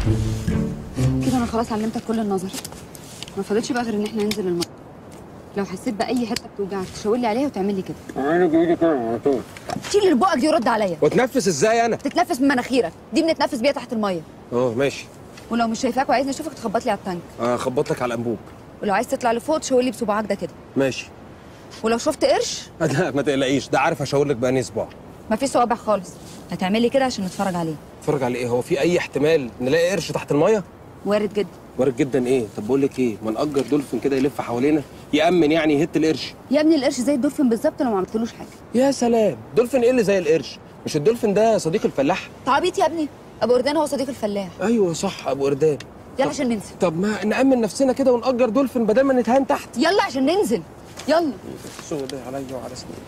كده انا خلاص علمتك كل النظر. ما فاضلش بقى غير ان احنا ننزل الميه. لو حسيت باي حته بتوجعك تشاور لي عليها وتعمل لي كده. اعملي بايدي كده على طول. شيل اللي بقك دي ورد عليا. وتنفس ازاي انا؟ تتنفس من مناخيرك، دي بنتنفس بيها تحت الميه. ماشي. ولو مش شايفاك وعايزني اشوفك تخبط لي على التانك. اخبط لك على الانبوب. ولو عايز تطلع لفوق تشاور لي بصباعك ده كده. ماشي. ولو شفت قرش لا ما تقلقيش، ده عارف هشاور لك بأنهي صباع. ما في صوابع خالص، هتعملي كده عشان نتفرج عليه. اتفرج على ايه؟ هو في اي احتمال نلاقي قرش تحت الميه؟ وارد جدا. وارد جدا ايه؟ طب بقول لك ايه، ما نأجر دولفين كده يلف حوالينا يأمن يعني يهت القرش. يا ابني القرش زي الدولفين بالظبط لو ما عملتلوش حاجه. يا سلام، دولفين ايه اللي زي القرش؟ مش الدولفين ده صديق الفلاح؟ تعبيط يا ابني، ابو قردان هو صديق الفلاح. ايوه صح، ابو قردان. يلا عشان ننزل. طب ما نأمن نفسنا كده ونأجر دولفين بدل ما نتهان تحت. يلا عشان ننزل، يلا. الشغل ده عليا وعلى سنين.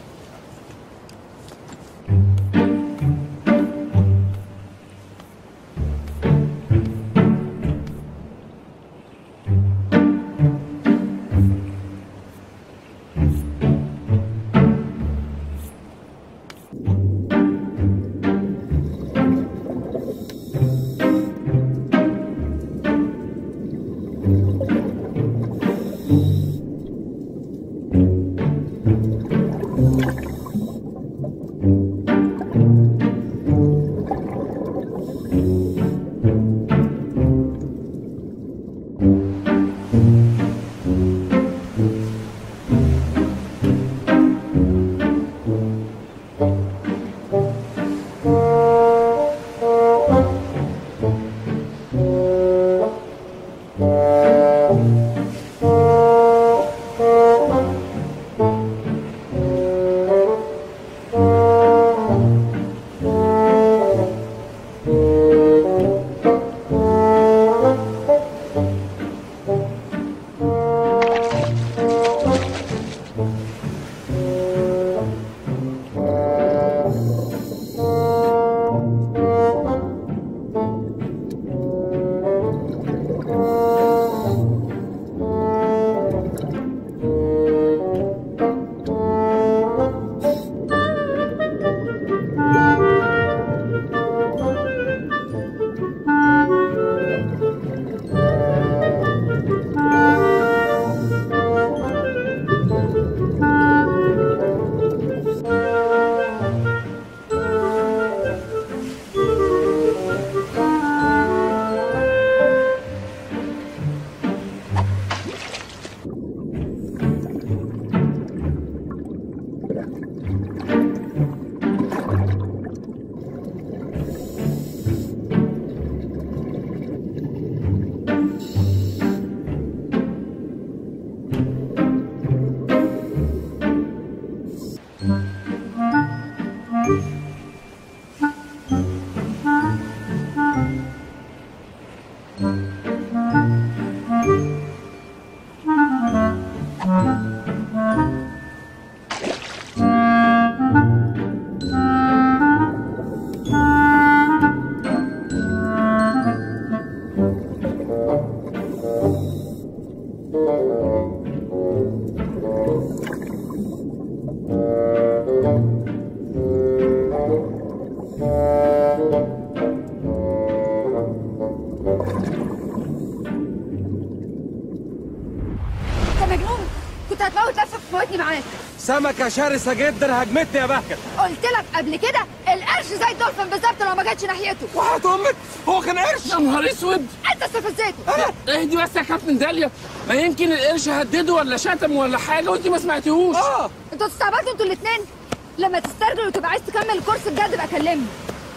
سمكة شرسة جدا هجمتني يا بهجت. قلت لك قبل كده القرش زي الدولفين بالظبط لو ما جاتش ناحيته. وحياة امك هو كان قرش؟ يا نهار اسود، انت استفزيته. اهدي بس يا كابتن داليا، ما يمكن القرش هدده ولا شتم ولا حاجه وانت ما سمعتيهوش. انتوا استعبطتوا انتوا الاثنين. لما تسترجل وتبقى عايز تكمل الكورس بجد بقى كلمني.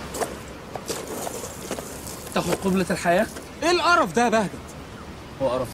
تاخد قبلة الحياه؟ ايه القرف ده يا بهجت؟ هو قرف